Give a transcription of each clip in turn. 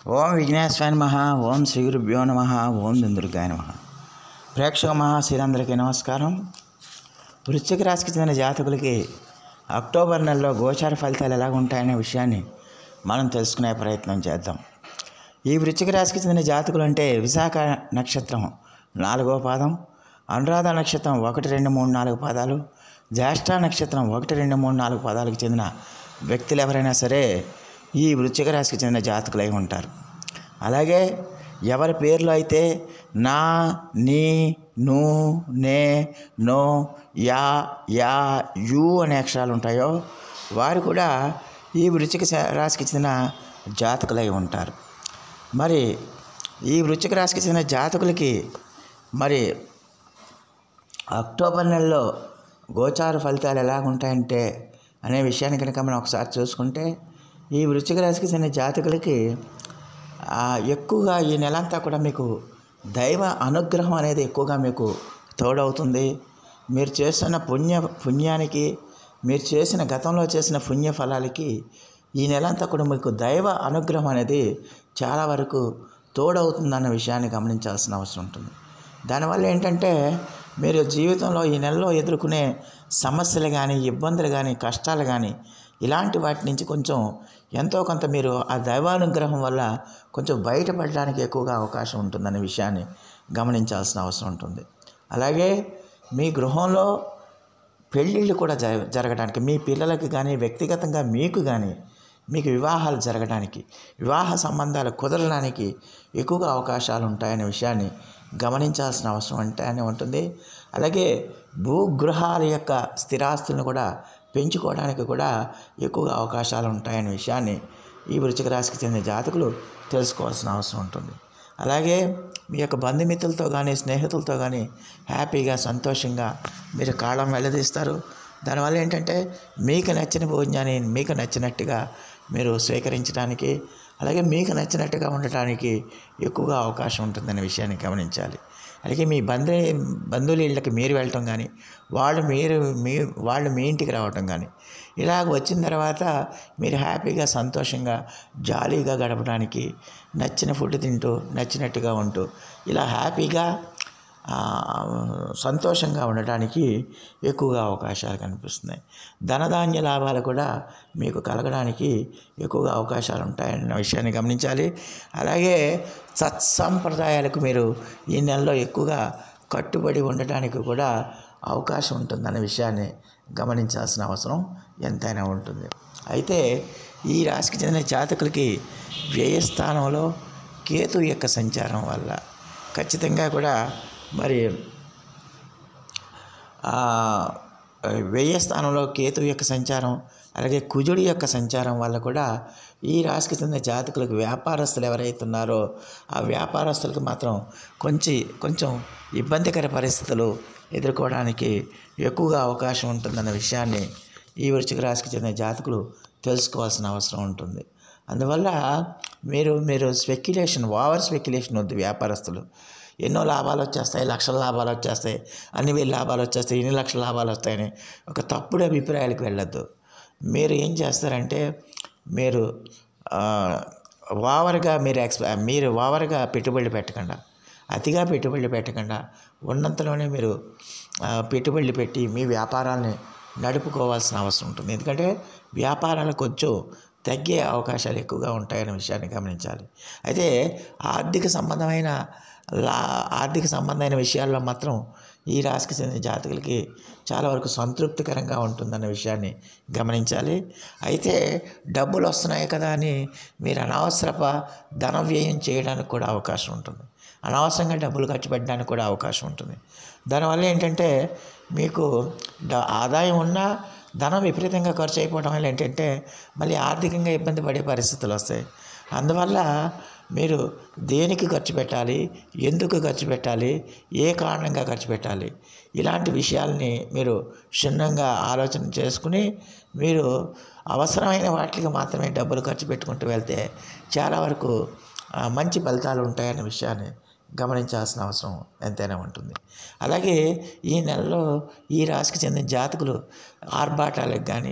ఓం విఘ్నేశ్వరాయ నమః. ఓం శ్రీ గురుభ్యో నమః. ఓం దుందుర్గాయ నమః. ప్రేక్షక మహాశీలందరికీ నమస్కారం. వృశ్చిక రాశికి చెందిన జాతకులకి అక్టోబర్ నెలలో గోచార ఫలితాలు ఎలా ఉంటాయనే విషయాన్ని మనం తెలుసుకునే ప్రయత్నం చేద్దాం. ఈ వృశ్చిక రాశికి చెందిన జాతకులు అంటే విశాఖ నక్షత్రం 4వ పాదం, అనురాధ నక్షత్రం 1, 2, 3, 4 పాదాలు, జ్యేష్ఠ నక్షత్రం 1, 2, 3, 4 పాదాలకు చెందిన వ్యక్తులు ఎవరైనా సరే ఈ వృశ్చిక రాశికి చెందిన జాతకులై ఉంటారు. అలాగే ఎవరి పేర్లు అయితే నా, నీ, ను, నే, నో, యా, యా, యు అనే అక్షరాలు ఉంటాయో వారు కూడా ఈ వృశ్చిక రాశికి చెందిన జాతకులై ఉంటారు. మరి ఈ వృశ్చిక రాశికి చెందిన జాతకులకి మరి అక్టోబర్ నెలలో గోచార ఫలితాలు ఎలా ఉంటాయంటే అనే విషయాన్ని కనుక మనం ఒకసారి చూసుకుంటే, ఈ వృశ్చిక రాశికి చెందిన జాతకులకి ఎక్కువగా ఈ నెలంతా కూడా మీకు దైవ అనుగ్రహం అనేది ఎక్కువగా మీకు తోడవుతుంది. మీరు చేసిన పుణ్యానికి, మీరు చేసిన గతంలో చేసిన పుణ్య ఫలాలకి ఈ నెలంతా కూడా మీకు దైవ అనుగ్రహం అనేది చాలా వరకు తోడవుతుందన్న విషయాన్ని గమనించాల్సిన అవసరం ఉంటుంది. దానివల్ల ఏంటంటే మీరు జీవితంలో ఈ నెలలో ఎదుర్కొనే సమస్యలు కానీ, ఇబ్బందులు కానీ, కష్టాలు కానీ ఇలాంటి వాటి నుంచి కొంచెం ఎంతో కొంత మీరు ఆ దైవానుగ్రహం వల్ల కొంచెం బయటపడడానికి ఎక్కువగా అవకాశం ఉంటుందనే విషయాన్ని గమనించాల్సిన అవసరం ఉంటుంది. అలాగే మీ గృహంలో పెళ్ళిళ్ళు కూడా జరగడానికి, మీ పిల్లలకి కానీ, వ్యక్తిగతంగా మీకు కానీ, మీకు వివాహాలు జరగడానికి, వివాహ సంబంధాలు కుదరడానికి ఎక్కువగా అవకాశాలు ఉంటాయనే విషయాన్ని గమనించాల్సిన అవసరం అంటేనే ఉంటుంది. అలాగే భూగృహాల యొక్క స్థిరాస్తులను కూడా పెంచుకోవడానికి కూడా ఎక్కువగా అవకాశాలు ఉంటాయనే విషయాన్ని ఈ వృశ్చిక రాశికి చెందిన జాతకులు తెలుసుకోవాల్సిన అవసరం ఉంటుంది. అలాగే మీ యొక్క బంధుమిత్రులతో కానీ, స్నేహితులతో కానీ హ్యాపీగా, సంతోషంగా మీరు కాలం వెల్లదీస్తారు. దానివల్ల ఏంటంటే మీకు నచ్చిన భోజనాన్ని మీకు నచ్చినట్టుగా మీరు స్వీకరించడానికి, అలాగే మీకు నచ్చినట్టుగా ఉండటానికి ఎక్కువగా అవకాశం ఉంటుందనే విషయాన్ని గమనించాలి. అలాగే మీ బంధువుల ఇళ్ళకి మీరు వెళ్ళటం కానీ, వాళ్ళు మీ ఇంటికి రావటం కానీ, ఇలాగ వచ్చిన తర్వాత మీరు హ్యాపీగా, సంతోషంగా, జాలీగా గడపడానికి, నచ్చిన ఫుడ్ తింటూ నచ్చినట్టుగా ఉంటూ ఇలా హ్యాపీగా సంతోషంగా ఉండటానికి ఎక్కువగా అవకాశాలు కనిపిస్తున్నాయి. ధనధాన్య లాభాలు కూడా మీకు కలగడానికి ఎక్కువగా అవకాశాలు ఉంటాయన్న విషయాన్ని గమనించాలి. అలాగే సత్సంప్రదాయాలకు మీరు ఈ నెలలో ఎక్కువగా కట్టుబడి ఉండటానికి కూడా అవకాశం ఉంటుందన్న విషయాన్ని గమనించాల్సిన అవసరం ఎంతైనా ఉంటుంది. అయితే ఈ రాశికి చెందిన జాతకులకి వ్యయస్థానంలో కేతు యొక్క సంచారం వల్ల ఖచ్చితంగా కూడా మరి వ్యయస్థానంలో కేతు యొక్క సంచారం, అలాగే కుజుడి యొక్క సంచారం వల్ల కూడా ఈ రాశికి చెందిన జాతకులకు వ్యాపారస్తులు ఎవరైతే ఉన్నారో ఆ వ్యాపారస్తులకు మాత్రం కొంచెం ఇబ్బందికర పరిస్థితులు ఎదుర్కోవడానికి ఎక్కువగా అవకాశం ఉంటుందన్న విషయాన్ని ఈ వృశ్చిక రాశికి చెందిన జాతకులు తెలుసుకోవాల్సిన అవసరం ఉంటుంది. అందువల్ల మీరు ఓవర్ స్పెక్యులేషన్ వద్దు. వ్యాపారస్తులు ఎన్నో లాభాలు వచ్చేస్తాయి, లక్షల లాభాలు వచ్చేస్తాయి, అన్ని వేల లాభాలు వచ్చేస్తాయి, ఇన్ని లక్షల లాభాలు వస్తాయని ఒక తప్పుడు అభిప్రాయాలకు వెళ్ళొద్దు. మీరు ఏం చేస్తారంటే మీరు ఓవర్గా పెట్టుబడులు పెట్టకుండా, అతిగా పెట్టుబడులు పెట్టకుండా ఉన్నంతలోనే మీరు పెట్టుబడులు పెట్టి మీ వ్యాపారాన్ని నడుపుకోవాల్సిన అవసరం ఉంటుంది. ఎందుకంటే వ్యాపారాలు కొంచెం తగ్గే అవకాశాలు ఎక్కువగా ఉంటాయనే విషయాన్ని గమనించాలి. అయితే ఆర్థిక సంబంధమైన విషయాల్లో మాత్రం ఈ రాశికి చెందిన జాతకులకి చాలా వరకు సంతృప్తికరంగా ఉంటుందన్న విషయాన్ని గమనించాలి. అయితే డబ్బులు వస్తున్నాయి కదా అని మీరు అనవసరపు ధన వ్యయం చేయడానికి కూడా అవకాశం ఉంటుంది. అనవసరంగా డబ్బులు ఖర్చు పెట్టడానికి కూడా అవకాశం ఉంటుంది. దానివల్ల ఏంటంటే మీకు ఆదాయం ఉన్నా ధనం విపరీతంగా ఖర్చు అయిపోవడం వల్ల ఏంటంటే మళ్ళీ ఆర్థికంగా ఇబ్బంది పడే పరిస్థితులు వస్తాయి. అందువల్ల మీరు దేనికి ఖర్చు పెట్టాలి, ఎందుకు ఖర్చు పెట్టాలి, ఏ కారణంగా ఖర్చు పెట్టాలి, ఇలాంటి విషయాల్ని మీరు క్షుణ్ణంగా ఆలోచన చేసుకుని మీరు అవసరమైన వాటికి మాత్రమే డబ్బులు ఖర్చు పెట్టుకుంటూ వెళ్తే చాలా వరకు మంచి ఫలితాలు ఉంటాయనే విషయాన్ని గమనించాల్సిన అవసరం ఎంతైనా ఉంటుంది. అలాగే ఈ నెలలో ఈ రాశికి చెందిన జాతకులు ఆర్భాటాలకు కానీ,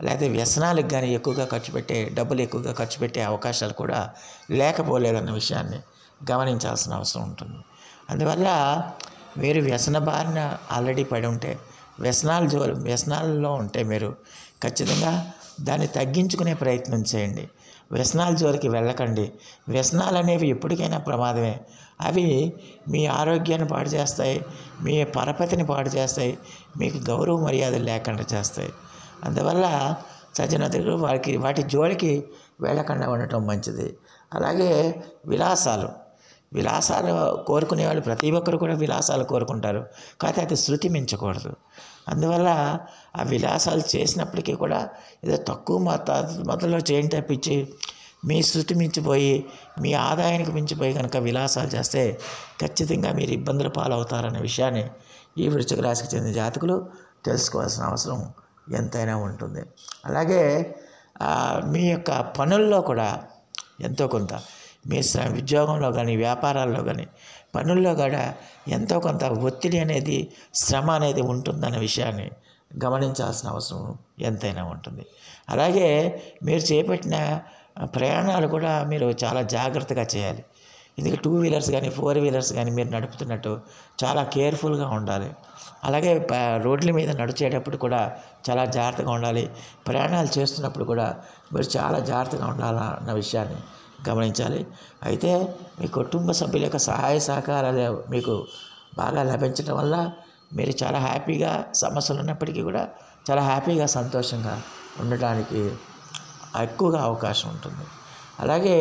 లేకపోతే వ్యసనాలకు కానీ ఎక్కువగా డబ్బులు ఎక్కువగా ఖర్చు పెట్టే అవకాశాలు కూడా లేకపోలేదన్న విషయాన్ని గమనించాల్సిన అవసరం ఉంటుంది. అందువల్ల మీరు వ్యసన బారిన ఆల్రెడీ పడి ఉంటే, వ్యసనాలలో ఉంటే మీరు ఖచ్చితంగా దాన్ని తగ్గించుకునే ప్రయత్నం చేయండి. వ్యసనాల జోలికి వెళ్ళకండి. వ్యసనాలు అనేవి ఎప్పటికైనా ప్రమాదమే. అవి మీ ఆరోగ్యాన్ని పాడు చేస్తాయి, మీ పరపతిని పాడు చేస్తాయి, మీకు గౌరవ మర్యాదలు లేకుండా చేస్తాయి. అందువల్ల సజ్జనతులు వాటి జోలికి వెళ్ళకుండా ఉండటం మంచిది. అలాగే విలాసాలు కోరుకునే వాళ్ళు ప్రతి ఒక్కరు కూడా విలాసాలు కోరుకుంటారు, కాకపోతే అది శృతి మించకూడదు. అందువల్ల ఆ విలాసాలు చేసినప్పటికీ కూడా ఏదో తక్కువ మొత్తంలో చేయండి తప్పించి మీ శృతి మించిపోయి, మీ ఆదాయానికి మించిపోయి కనుక విలాసాలు చేస్తే ఖచ్చితంగా మీరు ఇబ్బందుల పాలవుతారనే విషయాన్ని ఈ వృశ్చిక రాశికి చెందిన జాతకులు తెలుసుకోవాల్సిన అవసరం ఎంతైనా ఉంటుంది. అలాగే మీ యొక్క పనుల్లో కూడా ఎంతో కొంత మీ ఉద్యోగంలో కానీ, వ్యాపారాల్లో కానీ, పనుల్లో కూడా ఎంతో కొంత ఒత్తిడి అనేది, శ్రమ అనేది ఉంటుందన్న విషయాన్ని గమనించాల్సిన అవసరం ఎంతైనా ఉంటుంది. అలాగే మీరు చేపట్టిన ప్రయాణాలు కూడా మీరు చాలా జాగ్రత్తగా చేయాలి. ఇది 2 వీలర్స్ కానీ, 4 వీలర్స్ కానీ మీరు నడుపుతున్నట్టు చాలా కేర్ఫుల్గా ఉండాలి. అలాగే రోడ్ల మీద నడిచేటప్పుడు కూడా చాలా జాగ్రత్తగా ఉండాలి. ప్రయాణాలు చేస్తున్నప్పుడు కూడా మీరు చాలా జాగ్రత్తగా ఉండాలన్న విషయాన్ని గమనించాలి. అయితే మీ కుటుంబ సభ్యుల యొక్క సహాయ సహకారాలు మీకు బాగా లభించడం వల్ల మీరు చాలా హ్యాపీగా, సమస్యలు ఉన్నప్పటికీ కూడా చాలా హ్యాపీగా, సంతోషంగా ఉండటానికి ఎక్కువగా అవకాశం ఉంటుంది. అలాగే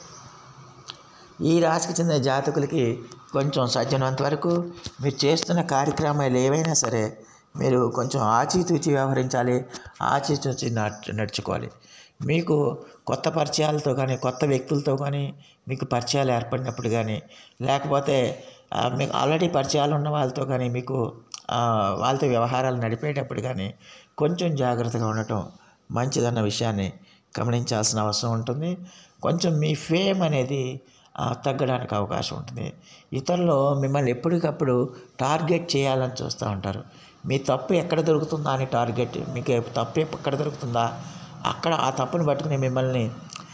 ఈ రాశికి చెందిన జాతకులకి కొంచెం సాధ్యమైనంత వరకు మీరు చేస్తున్న కార్యక్రమాలు ఏవైనా సరే మీరు కొంచెం ఆచితూచి వ్యవహరించాలి, ఆచితూచి నడుచుకోవాలి. మీకు కొత్త పరిచయాలతో కానీ, కొత్త వ్యక్తులతో కానీ మీకు పరిచయాలు ఏర్పడినప్పుడు కానీ, లేకపోతే మీకు ఆల్రెడీ పరిచయాలు ఉన్న వాళ్ళతో కానీ మీకు వాళ్ళతో వ్యవహారాలు నడిపేటప్పుడు కానీ కొంచెం జాగ్రత్తగా ఉండటం మంచిదన్న విషయాన్ని గమనించాల్సిన అవసరం ఉంటుంది. కొంచెం మీ ఫేమ్ అనేది తగ్గడానికి అవకాశం ఉంటుంది. ఇతరులు మిమ్మల్ని ఎప్పటికప్పుడు టార్గెట్ చేయాలని చూస్తూ ఉంటారు. మీ తప్పు ఎక్కడ దొరుకుతుందా అని మీకు తప్పు ఎక్కడ దొరుకుతుందా అక్కడ ఆ తప్పును పట్టుకుని మిమ్మల్ని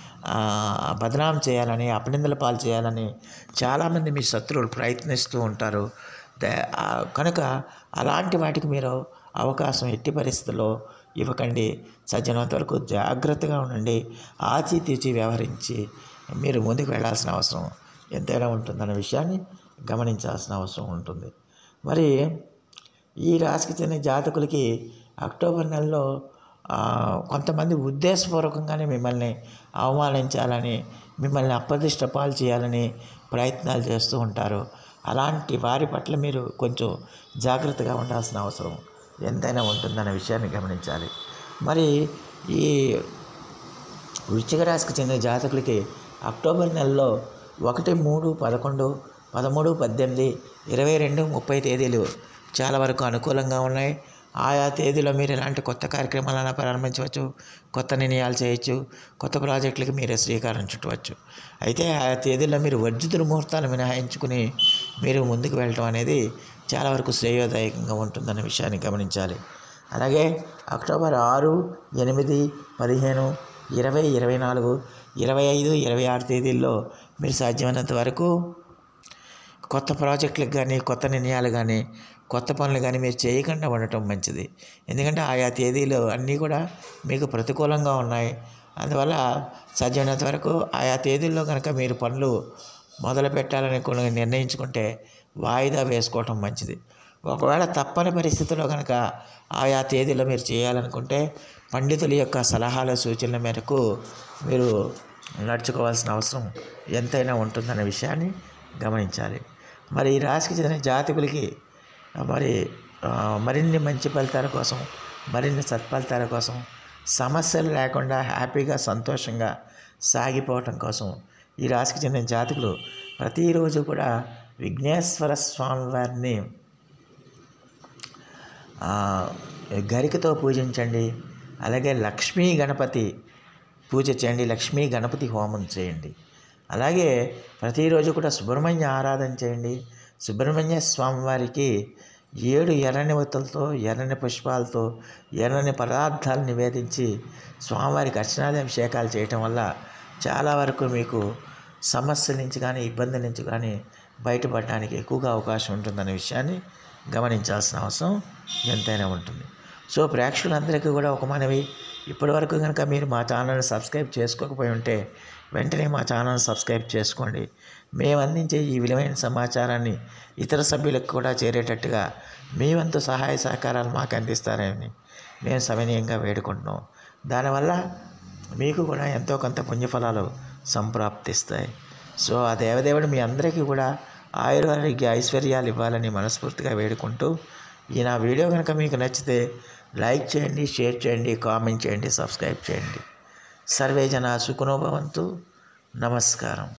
బదనాం చేయాలని, అపనిందల పాలు చేయాలని చాలామంది మీ శత్రువులు ప్రయత్నిస్తూ ఉంటారు. కనుక అలాంటి వాటికి మీరు అవకాశం ఎట్టి పరిస్థితుల్లో ఇవ్వకండి. సాధ్యమైనంత వరకు జాగ్రత్తగా ఉండండి. ఆచితూచి వ్యవహరించి మీరు ముందుకు వెళ్ళాల్సిన అవసరం ఎంతైనా ఉంటుందన్న విషయాన్ని గమనించాల్సిన అవసరం ఉంటుంది. మరి ఈ రాశికి చెందిన జాతకులకి అక్టోబర్ నెలలో కొంతమంది ఉద్దేశపూర్వకంగానే మిమ్మల్ని అవమానించాలని, మిమ్మల్ని అప్రదిష్ట పాలు చేయాలని ప్రయత్నాలు చేస్తూ ఉంటారు. అలాంటి వారి పట్ల మీరు కొంచెం జాగ్రత్తగా ఉండాల్సిన అవసరం ఎంతైనా ఉంటుందన్న విషయాన్ని గమనించాలి. మరి ఈ వృశ్చిక రాశికి చెందిన జాతకులకి అక్టోబర్ నెలలో 1, 3, 11, 13, 18, 22, 30 తేదీలు చాలా వరకు అనుకూలంగా ఉన్నాయి. ఆయా తేదీలో మీరు ఎలాంటి కొత్త కార్యక్రమాలను ప్రారంభించవచ్చు, కొత్త నిర్ణయాలు చేయొచ్చు, కొత్త ప్రాజెక్టులకి మీరే శ్రీకారం చుట్టవచ్చు. అయితే ఆయా తేదీల్లో మీరు వర్జితుల ముహూర్తాలు మినహాయించుకుని మీరు ముందుకు వెళ్ళటం అనేది చాలా వరకు శ్రేయోదాయకంగా ఉంటుందన్న విషయాన్ని గమనించాలి. అలాగే అక్టోబర్ 6, 8, 15, 20, 24, 25, 26 తేదీల్లో మీరు సాధ్యమైనంత వరకు కొత్త ప్రాజెక్టులకు కానీ, కొత్త నిర్ణయాలు కానీ, కొత్త పనులు కానీ మీరు చేయకుండా ఉండటం మంచిది. ఎందుకంటే ఆయా తేదీలు అన్నీ కూడా మీకు ప్రతికూలంగా ఉన్నాయి. అందువల్ల సాధ్యమైనంత వరకు ఆయా తేదీల్లో కనుక మీరు పనులు మొదలు పెట్టాలని నిర్ణయించుకుంటే వాయిదా వేసుకోవటం మంచిది. ఒకవేళ తప్పని పరిస్థితుల్లో కనుక ఆయా తేదీలో మీరు చేయాలనుకుంటే పండితుల యొక్క సలహాల సూచనల మేరకు మీరు నడుచుకోవాల్సిన అవసరం ఎంతైనా ఉంటుందనే విషయాన్ని గమనించాలి. మరి ఈ రాశికి చెందిన జాతకులకి మరిన్ని మంచి ఫలితాల కోసం, మరిన్ని సత్ఫలితాల కోసం, సమస్యలు లేకుండా హ్యాపీగా, సంతోషంగా సాగిపోవటం కోసం ఈ రాశికి చెందిన జాతకులు ప్రతిరోజు కూడా విఘ్నేశ్వర స్వామి వారిని గరికతో పూజించండి. అలాగే లక్ష్మీ గణపతి పూజ చేయండి, లక్ష్మీ గణపతి హోమం చేయండి. అలాగే ప్రతిరోజు కూడా సుబ్రహ్మణ్య ఆరాధన చేయండి. సుబ్రహ్మణ్య స్వామి వారికి 7 ఎర్రని ఒత్తులతో, ఎర్రని పుష్పాలతో, ఎర్రని పదార్థాలు నివేదించి స్వామివారికి అర్చనాభిషేకాలు చేయటం వల్ల చాలా వరకు మీకు సమస్యల నుంచి కానీ, ఇబ్బందుల నుంచి కానీ బయటపడడానికి ఎక్కువగా అవకాశం ఉంటుందనే విషయాన్ని గమనించాల్సిన అవసరం ఎంతైనా ఉంటుంది. సో ప్రేక్షకులందరికీ కూడా ఒక మనవి, ఇప్పటివరకు కనుక మీరు మా ఛానల్ని సబ్స్క్రైబ్ చేసుకోకపోయి ఉంటే వెంటనే మా ఛానల్ని సబ్స్క్రైబ్ చేసుకోండి. మేము అందించే ఈ విలువైన సమాచారాన్ని ఇతర సభ్యులకు కూడా చేరేటట్టుగా మీ వంతు సహాయ సహకారాలు మాకు అందిస్తారని మేము సవినయంగా వేడుకుంటున్నాం. దానివల్ల మీకు కూడా ఎంతో కొంత పుణ్యఫలాలు సంప్రాప్తిస్తాయి. సో ఆ దేవదేవుడు మీ అందరికీ కూడా ఆయురారోగ్య ఐశ్వర్యాలు ఇవ్వాలని మనస్ఫూర్తిగా వేడుకుంటూ, ఈ నా వీడియో కనుక మీకు నచ్చితే లైక్ చేయండి, షేర్ చేయండి, కామెంట్ చేయండి, సబ్స్క్రైబ్ చేయండి. సర్వే జనా సుఖినో భవంతు. నమస్కారం.